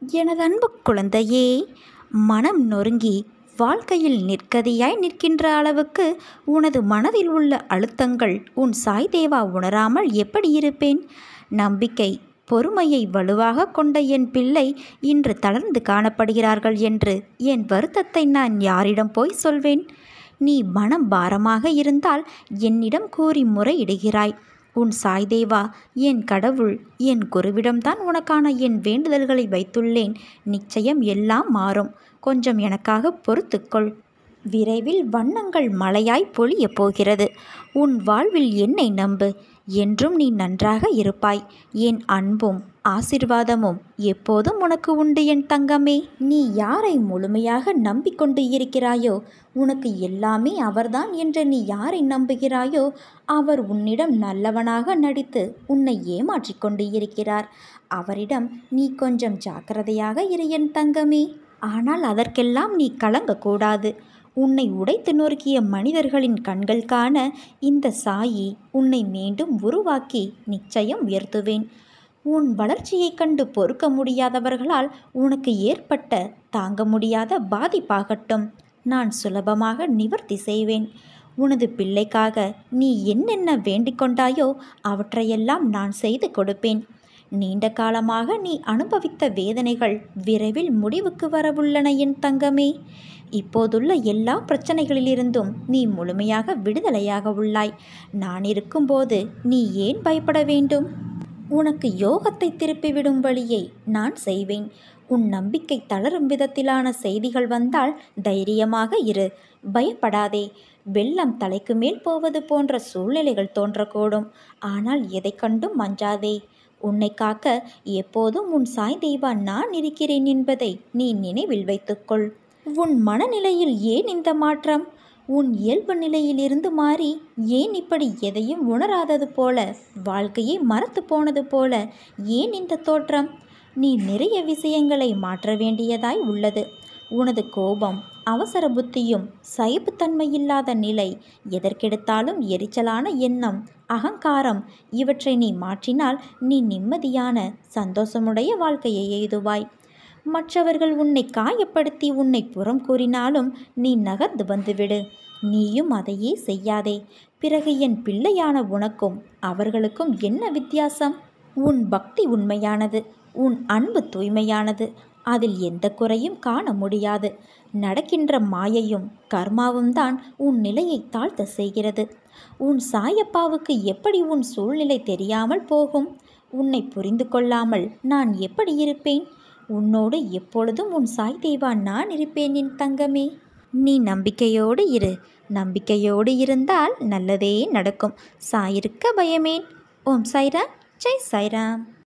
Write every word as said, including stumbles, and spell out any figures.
எனது அன்பு குழந்தையே, மனம் நொறுங்கி வாழ்க்கையில் நிற்கதியாய் நிற்கின்ற அளவுக்கு உனது மனதில் உள்ள அழுத்தங்கள் உன் சாய் தேவா உணராமல் எப்படி இருப்பேன்? நம்பிக்கை பொறுமையை வலுவாக கொண்ட என் பிள்ளை இன்று தளர்ந்து காணப்படுகிறார்கள் என்று என் வருத்தத்தை நான் யாரிடம் போய் சொல்வேன்? நீ மனம் பாரமாக இருந்தால் என்னிடம் கூறி முறையிடுகிறாய். உன் சாய் தேவா, என் கடவுள், என் குருவிடம்தான் உனக்கான என் வேண்டுதல்களை வைத்துள்ளேன். நிச்சயம் எல்லாம் மாறும். கொஞ்சம் எனக்காக பொறுத்துக்கொள். விரைவில் வண்ணங்கள் மழையாய் பொழியப் போகிறது. உன் வாழ்வில் என்னை நம்பு. என்றும் நீ நன்றாக இருப்பாய். என் அன்பும் ஆசிர்வாதமும் எப்போதும் உனக்கு உண்டு என் தங்கமே. நீ யாரை முழுமையாக நம்பிக்கொண்டு இருக்கிறாயோ, உனக்கு எல்லாமே அவர்தான் என்று நீ யாரை நம்புகிறாயோ, அவர் உன்னிடம் நல்லவனாக நடித்து உன்னை ஏமாற்றி கொண்டு இருக்கிறார். அவரிடம் நீ கொஞ்சம் ஜாக்கிரதையாக இரு என் தங்கமே. ஆனால் அதற்கெல்லாம் நீ கலங்கக்கூடாது. உன்னை உடைத்து நொறுக்கிய மனிதர்களின் கண்கள் காண இந்த சாயி உன்னை மீண்டும் உருவாக்கி நிச்சயம் உயர்த்துவேன். உன் வளர்ச்சியைக் கண்டு பொறுக்க முடியாதவர்களால் உனக்கு ஏற்பட்ட தாங்க முடியாத பாதிப்பாகட்டும், நான் சுலபமாக நிவர்த்தி செய்வேன். உனது பிள்ளைக்காக நீ என்னென்ன வேண்டிக் கொண்டாயோ அவற்றையெல்லாம் நான் செய்து கொடுப்பேன். நீண்ட காலமாக நீ அனுபவித்த வேதனைகள் விரைவில் முடிவுக்கு வரவுள்ளன என் தங்கமே. இப்போதுள்ள எல்லா பிரச்சனைகளிலிருந்தும் நீ முழுமையாக விடுதலையாக உள்ளாய். நான் இருக்கும்போது நீ ஏன் பயப்பட வேண்டும்? உனக்கு யோகத்தை திருப்பிவிடும் வழியை நான் செய்வேன். உன் நம்பிக்கை தளரும் விதத்திலான செய்திகள் வந்தால் தைரியமாக இரு, பயப்படாதே. வெள்ளம் தலைக்கு மேல் போவது போன்ற சூழ்நிலைகள் தோன்றக்கூடும். ஆனால் எதை கண்டும் அஞ்சாதே. உன்னை காக்க எப்போதும் உன் சாய் தேவா நான் இருக்கிறேன் என்பதை நீ நினைவில் வைத்துக்கொள். உன் மனநிலையில் ஏன் இந்த மாற்றம்? உன் இயல்பு நிலையிலிருந்து மாறி ஏன் இப்படி எதையும் உணராதது போல, வாழ்க்கையை மறத்து போனது போல ஏன் இந்த தோற்றம்? நீ நிறைய விஷயங்களை மாற்ற வேண்டியதாய் உள்ளது. உனது கோபம், அவசர புத்தியும், சகிப்புத்தன்மையில்லாத நிலை, எதற்கெடுத்தாலும் எரிச்சலான எண்ணம், அகங்காரம், இவற்றை நீ மாற்றினால் நீ நிம்மதியான சந்தோஷமுடைய வாழ்க்கையை எய்துவாய். மற்றவர்கள் உன்னை காயப்படுத்தி உன்னை புறம் கூறினாலும் நீ நகர்ந்து வந்துவிடு. நீயும் அதையே செய்யாதே. பிறகு என் பிள்ளையான உனக்கும் அவர்களுக்கும் என்ன வித்தியாசம்? உன் பக்தி உண்மையானது, உன் அன்பு தூய்மையானது. அதில் எந்த குறையும் காண முடியாது. நடக்கின்ற மாயையும் கர்மாவும் தான் உன் நிலையை தாழ்த்த செய்கிறது. உன் சாயப்பாவுக்கு எப்படி உன் சூழ்நிலை தெரியாமல் போகும்? உன்னை புரிந்து கொள்ளாமல் நான் எப்படி இருப்பேன்? உன்னோடு எப்பொழுதும் உன் சாய் தேவா நான் இருப்பேன் என் தங்கமே. நீ நம்பிக்கையோடு இரு. நம்பிக்கையோடு இருந்தால் நல்லதே நடக்கும். சாயிருக்க பயமேன். ஓம் சாய்ராம், ஜெய் சாய்ராம்.